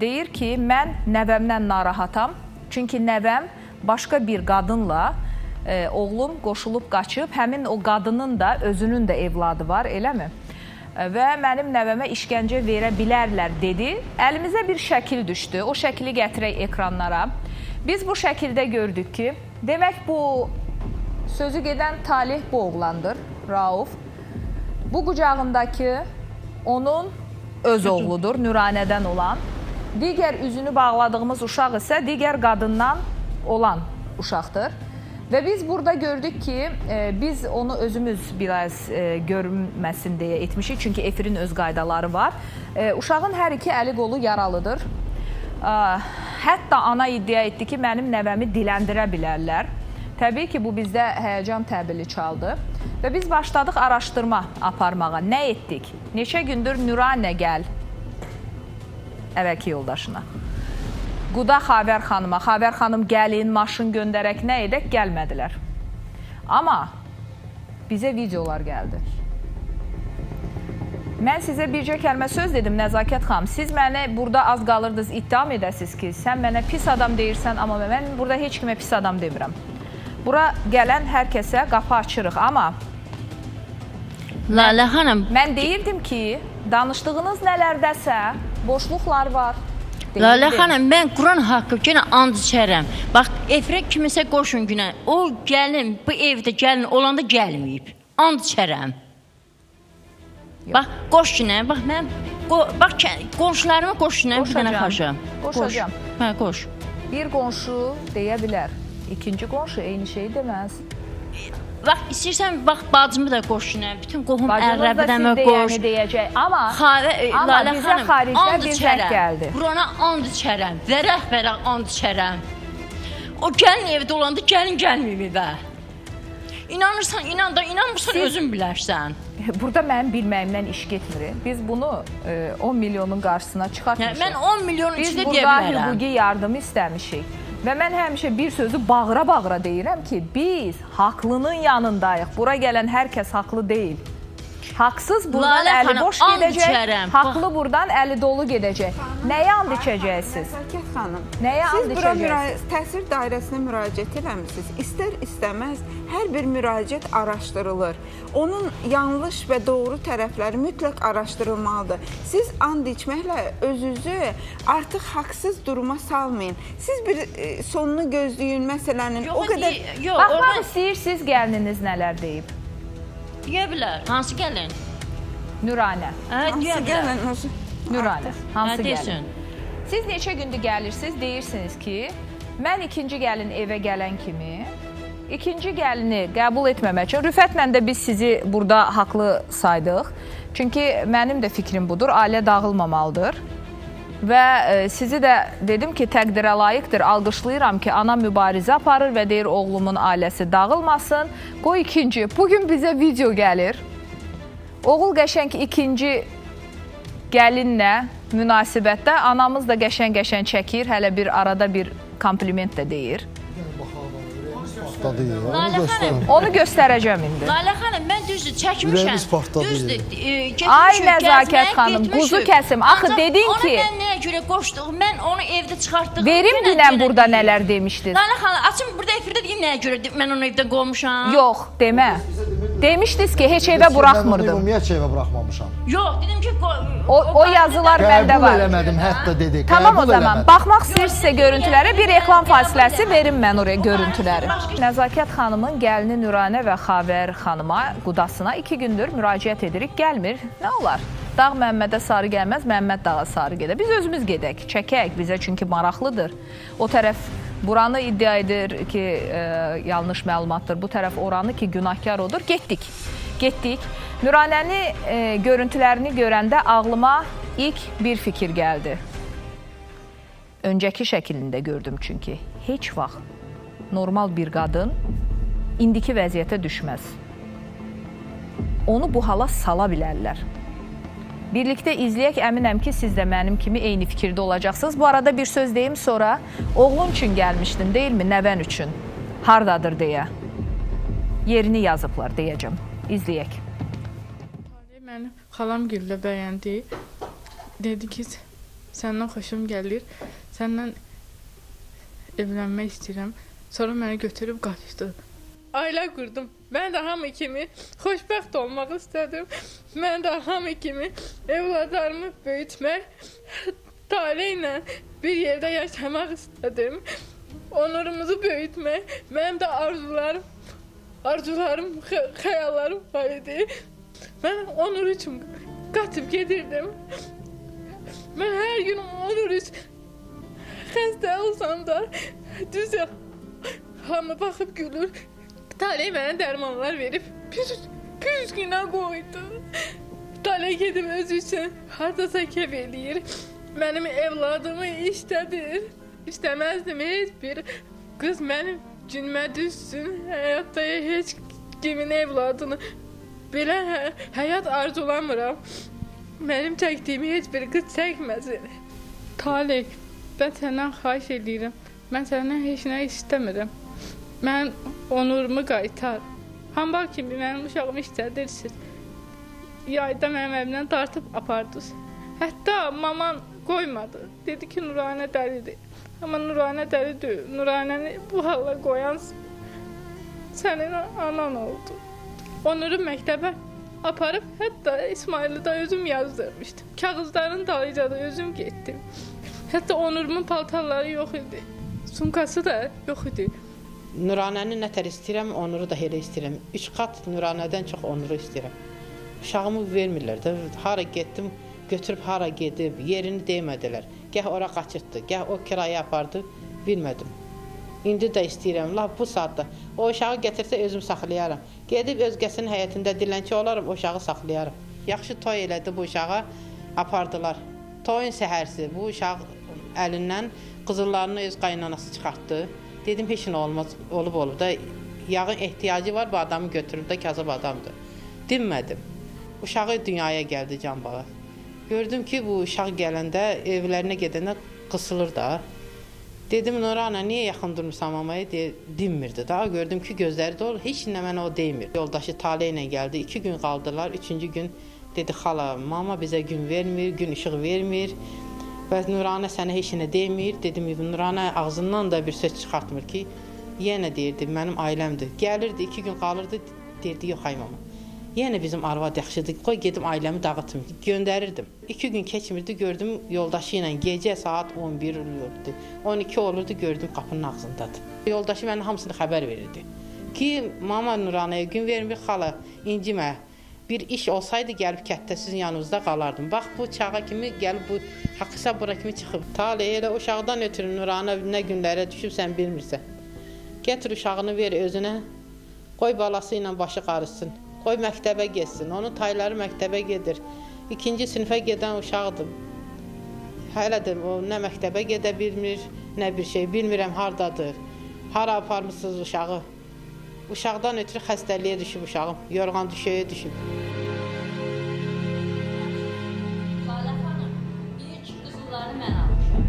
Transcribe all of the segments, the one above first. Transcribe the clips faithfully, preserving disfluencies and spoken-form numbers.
Deyir ki, mən nəvəmdən narahatam. Çünki nəvəm başqa bir qadınla e, oğlum qoşulub qaçıb, həmin o qadının da özünün də evladı var, eləmi? Və mənim nəvəmə işgəncə verə bilərlər dedi. Əlimizə bir şəkil düşdü. O şəkili gətirək ekranlara. Biz bu şəkildə gördük ki, demək bu sözü gedən Talih bu oğlandır, Rauf. Bu qucağındakı onun öz oğludur, Nüranədən olan. Digər üzünü bağladığımız uşaq isə digər qadından olan uşaqdır. Və biz burada gördük ki, e, biz onu özümüz biraz e, görünməsin deyə etmişik. Çünki efirin öz qaydaları var. E, uşağın hər iki əli qolu yaralıdır. E, hətta ana iddia etdi ki, mənim nəvəmi diləndirə bilərlər. Təbii ki, bu bizdə həyəcan təbili çaldı. Və biz başladıq araşdırma aparmağa. Nə etdik? Neçə gündür Nüranə gəl əvvəlki yoldaşına. Quda Xavər xanıma, Xavər xanım gəlin, maşın göndərək, nə edək, gəlmədilər. Amma bizə videolar gəldi. Mən sizə bircə kəlmə söz dedim, Nəzakət xanım. Siz mənə burada az qalırdınız, iddiam edəsiniz ki, sən mənə pis adam deyirsən, amma mən burada heç kimə pis adam demirəm. Bura gələn hər kəsə qapı açırıq, amma Lalə xanım, mən deyirdim ki, danışdığınız nələrdəsə boşluqlar var. Lalə xanım, mən Quran haqqı günə and içərəm. Bax, efirə kimisə qoşun günə. O gəlin, bu evdə gəlin olanda gəlməyib. And içərəm. Bax, qoş günə, bax mən, bax, qonşularıma qoş günə bir dənə xaşam. Qoşacam. Hə, qoş. Bir qonşu deyə bilər, ikinci qonşu eyni şey deməz. Bax, istəyirsən, bax, bacımı da qoş günə, bütün qohum ərrəbədəmə qoş. Bacımız da siz deyəni deyəcək, amma, amma bizə xaricdə bir zək gəldi. Burana and içərəm, vərək-vərək and içərəm. O gəlin evdə olanda gəlin gəlməyib evə. İnanırsan, inan da, inanmırsan, özün bilərsən. Burada mənim bilməyimdən iş getmir. Biz bunu on milyonun qarşısına çıxartmışıq. Mən on milyon içində deyə Biz bilərəm. burada hüquqi yardımı istəmişik. Və mən həmişə bir sözü bağıra-bağıra deyirəm ki, biz haqlının yanındayıq. Bura gələn hər kəs haqlı deyil. Haqsız buradan əli boş gedəcək, haqlı buradan əli dolu gedəcək. Nəyə and içəcəksiniz? Nəzakət xanım, Nəyə and içəcəksiniz? Siz bura təsir dairəsinə müraciət eləmişsiniz. İstər istəməz hər bir müraciət araşdırılır. Onun yanlış və doğru tərəfləri mütləq araşdırılmalıdır. Siz and içməklə özünüzü artıq haqsız duruma salmayın. Siz bir e, sonunu gözləyin məsələnin. Yox, o qədər... yox, Baxmaq oradan... istəyirsiniz gəlininiz nələr deyib? Deyə bilər. Hansı gəlin? Nüranə. Hə, deyə bilər. Nüranə. Hansı hə, gəlin? Siz neçə gündür gəlirsiniz, deyirsiniz ki, mən ikinci gəlin evə gələn kimi, ikinci gəlini qəbul etməmək üçün, Rüfətlə də biz sizi burada haqlı saydıq. Çünki mənim də fikrim budur, ailə dağılmamalıdır. Və e, sizi də dedim ki, təqdirə layiqdir, alqışlayıram ki, ana mübarizə aparır və deyir, oğlumun ailəsi dağılmasın. Qoy ikinci, bugün bizə video gəlir. Oğul qəşəng ikinci gəlinlə münasibətdə, anamız da qəşəng-qəşəng çəkir, hələ bir arada bir kompliment də deyir. Onu göstərəcəm indi. Lalə xanım, mən düzdür, çəkmişəm. Düzdür, ay Nəzakət xanım, quzu kəsim. Axı dedin ki... Onu mən nəyə görə qoşduq, mən onu evdə çıxartdıq. Verim dinən burada nələr demişdiniz. Lalə xanım, açın burada efirdə deyim nəyə görə mən onu evdə qoymuşam. Yox, demə. Demişdiniz ki, heç evə buraxmırdım. Ümumiyyətcə evə buraxmamışam. Yox, dedim ki... O yazılar məndə var. Qəbul eləmədim, hətta dedik. Tamam o zaman, baxmaq istəyirsinizsə görüntülərə bir reklam fasiləsi verim mən oraya görüntüləri. Nəzakət xanımın gəlini Nüranə və Xavər xanıma, qudasına iki gündür müraciət edirik, gəlmir. Nə olar? Dağ Məmmədə sarı gəlməz, Məmməd dağa sarı gedə. Biz özümüz gedək, çəkək bizə çünki maraqlıdır. O tərəf buranı iddia edir ki, e, yanlış məlumatdır. Bu tərəf oranı ki, günahkar odur. Getdik, getdik. Nüranəni e, görüntülərini görəndə ağlıma ilk bir fikir gəldi. Öncəki şəklində gördüm çünki. Heç vaxt normal bir qadın indiki vəziyyətə düşməz. Onu bu hala sala bilərlər. Birlikdə izləyək, əminəm ki, siz də mənim kimi eyni fikirdə olacaqsınız. Bu arada bir söz deyim, sonra oğlun üçün gəlmişdin, deyilmi? Nəvən üçün. Hardadır deyə. Yerini yazıblar, deyəcəm. İzləyək. Məni xalam güllə bəyəndi. Dedi ki, səndən xoşum gəlir, səndən evlənmək istəyirəm. Sonra məni götürüb qaçdı. Ailə qurdum. Mən də hamı kimi xoşbəxt olmaq istədim. Mən də hamı kimi evladlarımı böyütmək, Taleh ilə bir yerdə yaşamaq istədim. Onurumuzu böyütmək, mənim də arzularım, arzularım, xəyallarım var idi. Mən Onur üçün qaçıb gedirdim. Mən hər gün Onur üçün xəstə olsam da düz hamı baxıb gülür. Taleh mənə dərmanlar verib, püz günə qoydu. Taleh gedib özü üçün haradasa kəf eləyir. Mənim evladımı istədir. İstəməzdim heç bir qız mənim günümə düşsün. Həyatda heç kimin evladını belə hə həyat arzulamıram. Mənim çəkdiyimi heç bir qız çəkməsin. Taleh, mən səndən xahiş edirəm. Mən səndən heç nə istəmirəm. Mən onurumu qaytar. Hambal kimi mənim uşağımı istədirsiniz. Yayda mənim əvimdən dartıb apardınız. Hətta maman qoymadı. Dedi ki, Nuranə dəlidir. Amma Nuranə dəli deyil. Nuranəni bu hala qoyan sənin anan oldu. Onuru məktəbə aparıb, hətta İsmail'i da özüm yazdırmışdım. Kağızların dalıyca da özüm getdim. Hətta Onurumun paltarları yox idi. Sunkası da yox idi. Nuranəni nətər istəyirəm, Onuru da elə istəyirəm. Üç qat Nuranədən çox Onuru istəyirəm. Uşağımı vermirlər də. Hara getdim, götürüb hara gedib, yerini demədilər. Gəh ora qaçırtdı, gəh o kiraya apardı, bilmədim. İndi də istəyirəm, laf bu saatda. O uşağı gətirsə özüm saxlayaram. Gedib özgəsinin həyətində dilənçi olarım, o uşağı saxlayaram. Yaxşı toy elədi bu uşağa, apardılar. Toyun səhərsi bu uşaq əlindən qızıllarını öz qaynanası çıxartdı. Dedim, heç nə olmaz, olub olub da, yağın ehtiyacı var, bu adamı götürüb də kasıb adamdır. Dinmədim. Uşağı dünyaya gəldi can bağı. Gördüm ki, bu uşaq gələndə, evlərinə gedəndə qısılır da. Dedim, Nuranə, niyə yaxın durmursan mamaya? Dinmirdi da. Gördüm ki, gözləri də olur, heç nə mənə o deymir. Yoldaşı Taleh ilə gəldi, iki gün qaldılar. Üçüncü gün dedi, xala, mama bizə gün vermir, gün işıq vermir. Və Nuranə sənə heç nə demir. Dedim, Nuranə ağzından da bir söz çıxartmır ki, yenə deyirdi, mənim ailəmdir. Gəlirdi, iki gün qalırdı, deyirdi, yox ay mama. Yenə bizim arvad yaxşıdır, qoy gedim ailəmi dağıtım. Göndərirdim. İki gün keçmirdi, gördüm yoldaşı ilə gecə saat on bir olurdu. on iki olurdu, gördüm qapının ağzındadır. Yoldaşı mənə hamısını xəbər verirdi. Ki, mama Nuranəyə gün vermir, xala, incimə. Bir iş olsaydı gəlib kətdə sizin yanınızda qalardım. Bax, bu çağa kimi gəlib, bu haqısa bura kimi çıxıb. Taleh, elə uşaqdan ötürü Nuranə nə günlərə düşüb, sən bilmirsən. Gətir uşağını ver özünə, qoy balası ilə başı qarışsın. Qoy məktəbə getsin, onun tayları məktəbə gedir. İkinci sinifə gedən uşaqdır. Hələ də o nə məktəbə gedə bilmir, nə bir şey bilmirəm, hardadır. Hara aparmışsınız uşağı? Uşaqdan ötürü xəstəliyə düşüb uşağım, yorğan düşəyə düşüb. Taleh xanım, bir ki, qızılları mən almışam.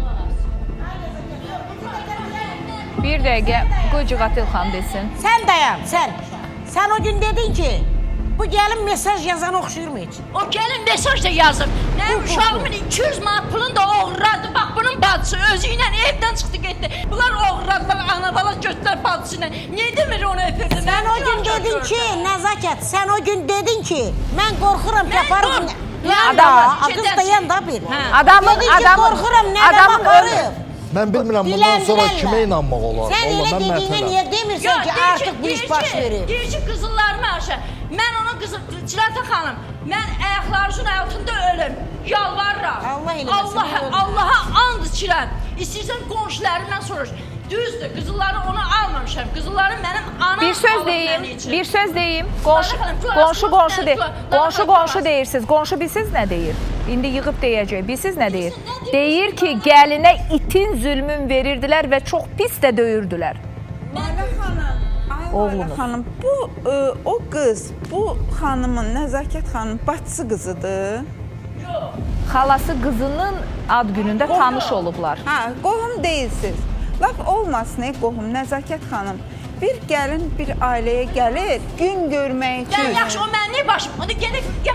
Bir dəqiqə, qoy Cıqatil xan desin. Sən dayan, sən. Sən o gün dedin ki, bu gəlin mesaj yazan oxşuyurmu heç? O gəlin mesaj da yazır. Mənim uşağımın iki yüz manat pulunu da oğurladı. Bax, bunun bacısı özü ilə evdən çıxdı, getdi. Bunlar oğurladılar, ana bala götürdülər bacısı ilə. Niyə demir onu öpürdü? Sən o gün dedin ki, nəzakət, sən o gün dedin ki, mən qorxuram ki, aparım. Yanda, qız da yanda bir. Adamın, Dedin ki, qorxuram, nədən aparım? Mən bilmirəm, bundan sonra kimə inanmaq olar? Sən elə dediyinə niyə demirsən ki, artıq bu iş baş verir? Deyir ki, qızıllarımı aşağı. Mən onun qızı, Cilata xanım, mən ayaqlarının altında ölüm, yalvarıram. Allah eləməsin. Allaha and içirəm. İstəyirsən qonşularımdan soruş. Düzdür, qızılları onu almamışam. Qızılları mənim anam Bir söz deyim, bir söz deyim. Qonşu, qonşu, qonşu deyir. Qonşu, qonşu deyirsiniz. Qonşu bilsiz nə deyir? İndi yığıb deyəcək. Bilsiz nə deyir? Deyir ki, gəlinə itin zülmün verirdilər və çox pis də döyürdülər. Lalə xanım, ay Oğlunuz. Lalə xanım, bu ə, o qız, bu xanımın, Nəzakət xanım bacısı qızıdır. Xalası qızının ad günündə tanış olublar. Ha, qohum deyilsiz. Laf olmasın, ey qohum, Nəzakət xanım. Bir gəlin bir ailəyə gəlir, gün görmək üçün. Sən yaxşı, o mən niyə başım? Onu gedək, yaxşı,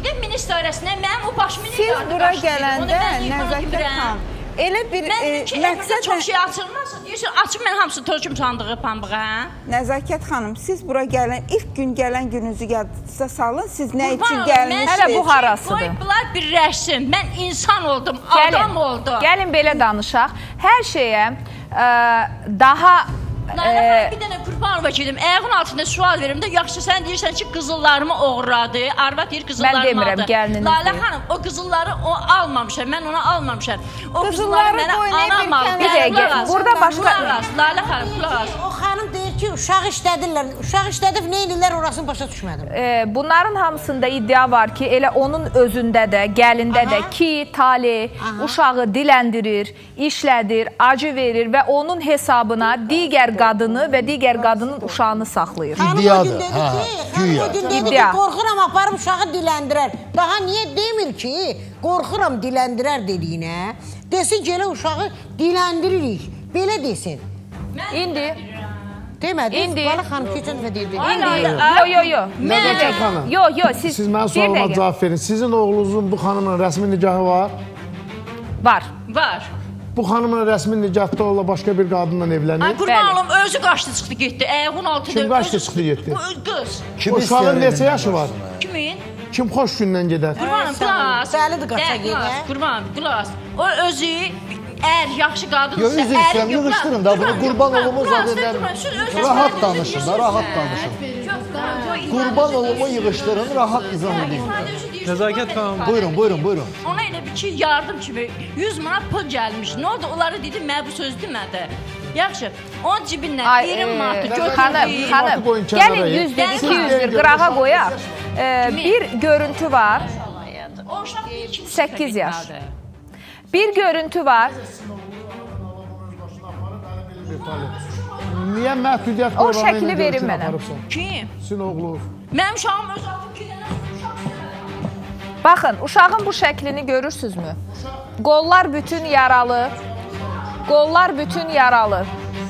gedək minis dairəsinə, mənim o başımı niyə Siz yardım bura qaçdı? gələndə Nəzakət xanım, elə bir Mən e, ki, evimdə məqsədlə... çox şey açılmazsa, deyirsən, açıb mən hamısını töküm sandığı pambığa. Nəzakət xanım, siz bura gələn, ilk gün gələn gününüzü yadınıza salın, siz nə Qurban üçün olum, gəlmişsiniz? Hələ bu harasıdır. Qoyublar bir rəsm, mən insan oldum, adam oldum. Gəlin belə danışaq. Hər şeyə ə, daha... Lalə xanım, bir dənə Qurbanova gedim, ayağın altında sual verim də, yaxşı sən deyirsən ki, qızıllarımı oğurladı, arvad deyir qızıllarımı aldı. Mən demirəm, gəlininiz Lalə deyir. xanım, o qızılları o almamışam, mən ona almamışam. O Qızılları qızılları qoy, mənə nə anam bir aldı. kənara- Bir dəqiqə, burada başqa... Qulaq as, Lalə xanım, qulaq as. O xanım deyir ki, uşaq işlədirlər. Uşaq işlədib nə edirlər orasını başa düşmədim. E, bunların hamısında iddia var ki, elə onun özündə də, gəlində də ki, tali uşağı diləndirir, işlədir, acı verir və onun hesabına digər qadını və digər qadının uşağını saxlayır. Xanım o gün İddiadır, dedi hə, ki, xanım güya. o gün dedi ki, İddia. qorxuram aparıb uşağı diləndirər. Daha niyə demir ki, qorxuram diləndirər dediyinə? Desin ki, elə uşağı diləndiririk. Belə desin. İndi, Demədi. İndi- Bala xanım keçən dəfə deyirdi. indi, yo, yo, yo. Nəzakət xanım. Yo, yo, siz, Siz mənim bir sualıma dəqiqə. cavab verin. Sizin oğlunuzun bu xanımla rəsmi nikahı var. Var. Var. Bu xanımla rəsmi nikahda ola başqa bir qadınla Ay evlənir. Qurban Bəli. olum, özü qaçdı çıxdı getdi, ayağın altında. Kim qaçdı, özü- çıxdı, getdi? Bu qız. Kim O uşağın istəyir neçə evlənmək yaşı var? Kimin? Kim xoş gündən gedər? Qurbanım, qulaq as. Dəlidir qaça Dəqiq, qulaq as, gedə. Qurbanım, qulaq as. O özü əgər yaxşı qadınsa, Yo, üzr istəyirəm, yox, yığışdırın da, bunu Qurban, Qurban Qurban, olumuz qulaq as, adından Qurban, siz öz rahat sözünüzü danışın da, deyirsən. rahat danışın. Yox, Qurban, yox, Qurban olumu yığışdırın, rahat izah edin. Nəzakət xanım, Buyurun, buyurun, buyurun. Ona elə bir ki, yardım kimi yüz manat pul gəlmiş. Nə oldu? Onları dedim, mən bu söz demədi. Yaxşı, onun cibindən Ay, iyirmi e, manatı götürdü. xanım, xanım, qoyun kənara, gəlin ya. yüzdür, Siz iki yüzdür qırağa qoyaq. E, bir görüntü var, O uşaq deyir ki, səkkiz yaş. Bir görüntü var, Niyə məhdudiyyət O qurbanı şəkli verin mənə. Kim? Sizin oğlunuz. Mənim uşağım öz altı iki dənə uşaq. baxın, uşağın bu şəklini görürsünüzmü? Qollar bütün yaralı, qollar bütün yaralı.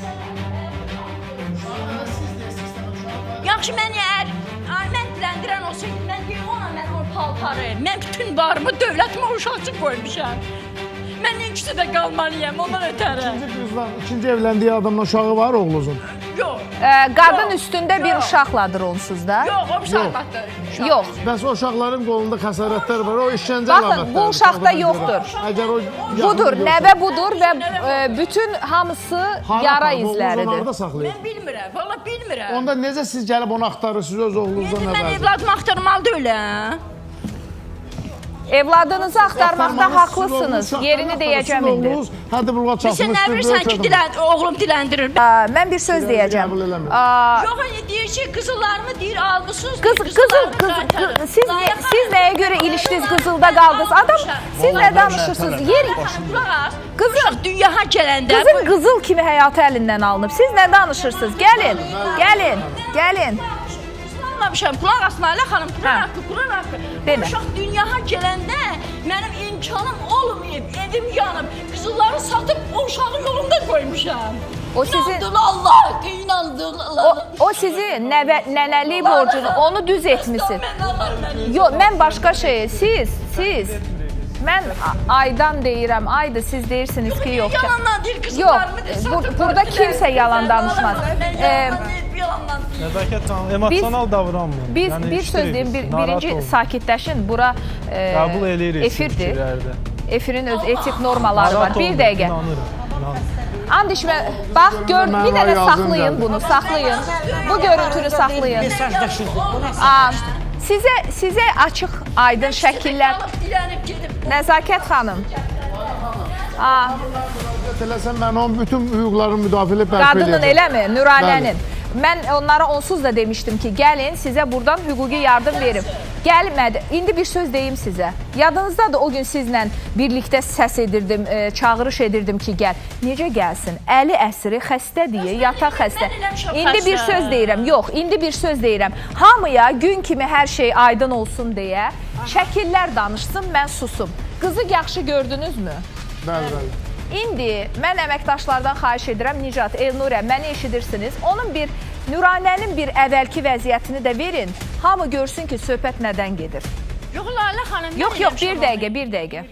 Yaxşı, mən əgər ay, mən diləndirən olsaydım, mən deyim ona mənim o paltarı, mən bütün varımı, dövlətimi o uşaq üçün qoymuşam. Mən inkisi də qalmalıyam, ondan ötəri. İkinci qızla, ikinci evləndiyi adamla uşağı var oğlunuzun. Yox, E, qadın Yox, üstündə bir yox. uşaqladır onsuz da. yox, o uşaqlardır. Yox. Bəs o uşaqların qolunda xəsarətlər var, o işgəncə Baxın, əlamətləri. bu uşaqda uşaqlara görə. yoxdur. Əgər o Budur, yaxın nəvə budur və e, bütün hamısı Hara yara aparıb, oğlunuzun izləridir. harada saxlayır? Mən bilmirəm, valla bilmirəm. Onda necə siz gəlib onu axtarırsınız öz oğlunuzdan Mən əvvəl? evladımı axtarmalı deyiləm. Evladınızı axtarmaqda haqlısınız. Yerini deyəcəm indi. Hadi bulğa Sən çatmışdır. nə bilirsən ki, dilən, oğlum diləndirir. Aa, mən bir söz deyəcəm. Qəbul eləmir. Aa, Yox, hani deyir ki, qızıllarımı deyir, almışsınız. Qız, qızıl, qız, qız, siz, ne, siz nəyə görə ilişdiniz qızılda qaldınız? Adam, siz nə danışırsınız? Yer, Qızım, uşaq dünyaya gələndə... qızın qızıl kimi həyatı əlindən alınıb. Siz nə danışırsınız? Gəlin, gəlin, gəlin. Anlamışam, qulaq as Nalə xanım, Quran Hə. haqqı, Quran haqqı. Demə. Uşaq dünyaya gələndə mənim imkanım olmayıb, evim yanıb, qızılları satıb o uşağı yolunda qoymuşam. O sizin, İnandım Allah, inandım o, Allah. o sizi nəvə, nənəlik borcunu, onu düz etmisiniz. Mən Allah məni. Yox, mən başqa şey, siz, siz. Mən a- aydan deyirəm, aydı siz deyirsiniz ki, yox. Yalandan deyir Yox, qızıllarımı deyir, bur satıb burada verdilər. kimsə yalan danışmaz. Mən Ee, yalandan deyib, yalandan deyib. Nəzakət xanım, emosional davranmayın. Biz Yəni, bir söz deyim, bir, birinci sakitləşin. Bura e, Qəbul eləyirik efirdir. fikirlərdə. Efirin öz etik normaları var. Bir dəqiqə. İnanırım, inanırım. And içmə, bax gör, bir Mən dənə yazdım saxlayın gəldim. bunu, saxlayın. Bu görüntünü saxlayın. Mesajdaşırdı. Bu nə? Aa, sizə sizə açıq, aydın şəkillər. Alıb dilənib gedib. Nəzakət xanım. Aa, Eləsən mən onun bütün hüquqlarını müdafiə bərpa qadının edəcəm. eləmi? Nurayənin. Mən onlara onsuz da demişdim ki, gəlin sizə buradan hüquqi yardım verim. Gəlmədi. İndi bir söz deyim sizə. Yadınızdadır o gün sizlə birlikdə səs edirdim, e, çağırış edirdim ki, gəl. Necə gəlsin? Əli əsiri xəstə deyə, yataq xəstə. Mən eləmişəm İndi bir xəstə. söz deyirəm. Yox, indi bir söz deyirəm. Hamıya gün kimi hər şey aydın olsun deyə şəkillər danışsın, mən susum. Qızı yaxşı gördünüzmü? Bəli, bəli. İndi mən əməkdaşlardan xahiş edirəm, Nicat, Elnurə, məni eşidirsiniz. Onun bir, Nuranənin bir əvvəlki vəziyyətini də verin. Hamı görsün ki, söhbət nədən gedir. Yox, Lalə xanım. Yox, yox, bir dəqiqə, bir dəqiqə.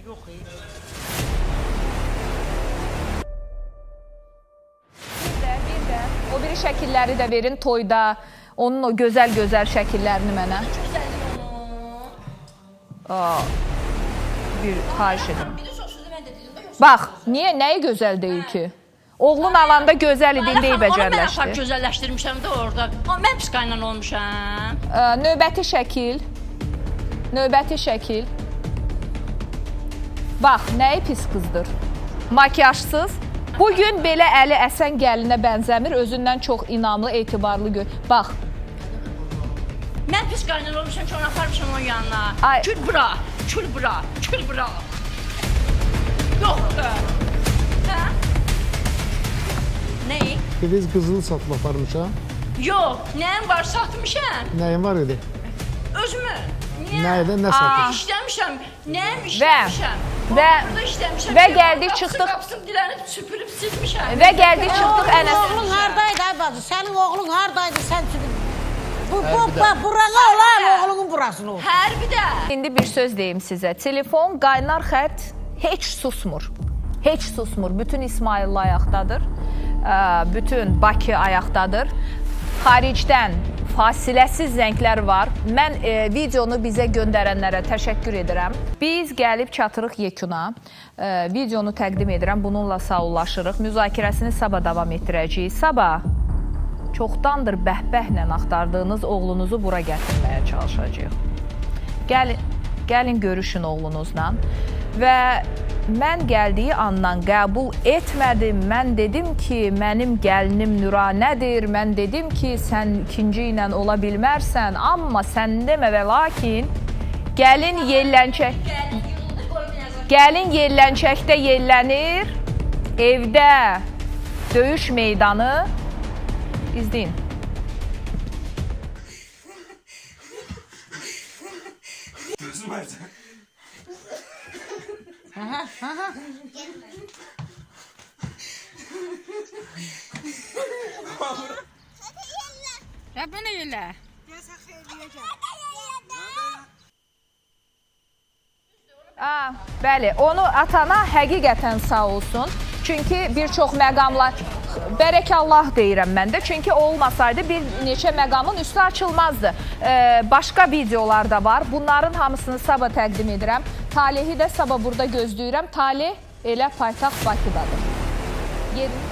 Bir də, bir də. O biri şəkilləri də verin toyda. Onun o gözəl-gözəl şəkillərini mənə. Aa, bir xahiş edim. Bax, niyə, nəyi gözəl deyil ki? Oğlun alanda gözəl idi, indi becərləşdi. Onu mən gözəlləşdirmişəm də orada. Mən pis qaynan olmuşam. Növbəti şəkil. Növbəti şəkil. Bax, nəyi pis qızdır? Makyajsız. Bugün belə əli əsən gəlinə bənzəmir, özündən çox inamlı, etibarlı gör. Bax. Mən pis qaynan olmuşam ki, onu aparmışam onun yanına. Kül bura, kül bura, kül bura. Yox be. Hə? Nəyi? Biz qızılı satıb aparmışam. Yox, nəyim var, satmışam. Nəyin var idi? Özümü. Niyə? Nəyidə, nə satmışam? İşləmişəm, nəyim işləmişəm. Və, və gəldik, çıxdıq. Qapısını dilənib, süpürüb, silmişəm. Və gəldik, çıxdıq ənəsə. Oğlun haradaydı ay bacı? Sənin oğlun haradaydı? Sən bu, bu, burana olan oğlunun burasını olsun. Hərbidə. İndi bir söz deyim sizə. Telefon, qaynar xət heç susmur. Heç susmur. Bütün İsmailli ayaqdadır. Bütün Bakı ayaqdadır. Xaricdən fasiləsiz zənglər var. Mən e, videonu bizə göndərənlərə təşəkkür edirəm. Biz gəlib çatırıq yekuna. E, videonu təqdim edirəm. Bununla sağollaşırıq. Müzakirəsini sabah davam etdirəcəyik. Sabah çoxdandır bəhbəhlə axtardığınız oğlunuzu bura gətirməyə çalışacağıq. Gəlin, gəlin görüşün oğlunuzla. Və mən gəldiyi andan qəbul etmədim. Mən dedim ki, mənim gəlinim Nuranədir. Mən dedim ki, sən ikinci ilə ola bilmərsən. Amma sən demə və lakin gəlin yellənçək gəlin yellənçəkdə yellənir. Evdə döyüş meydanı. İzləyin. Gözüm artık. Aha, aha. Rəbbənə yelə. Aa, bəli, onu atana həqiqətən sağ olsun. Çünki bir çox məqamlar, bərəkallah deyirəm mən də. Çünki o olmasaydı bir neçə məqamın üstü açılmazdı. Ee, başqa videolar da var. Bunların hamısını sabah təqdim edirəm. Talehi də sabah burada gözləyirəm. Taleh elə paytaxt Bakıdadır. Yerin